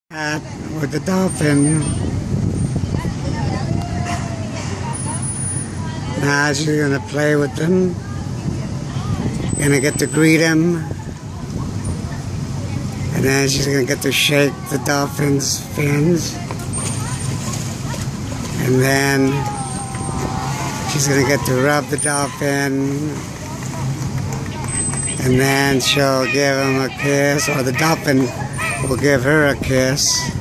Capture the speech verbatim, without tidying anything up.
At with the dolphin. Now she's gonna play with them. Gonna get to greet him. And then she's gonna get to shake the dolphin's fins. And then she's gonna get to rub the dolphin. And then she'll give him a kiss, or the dolphin will give her a kiss.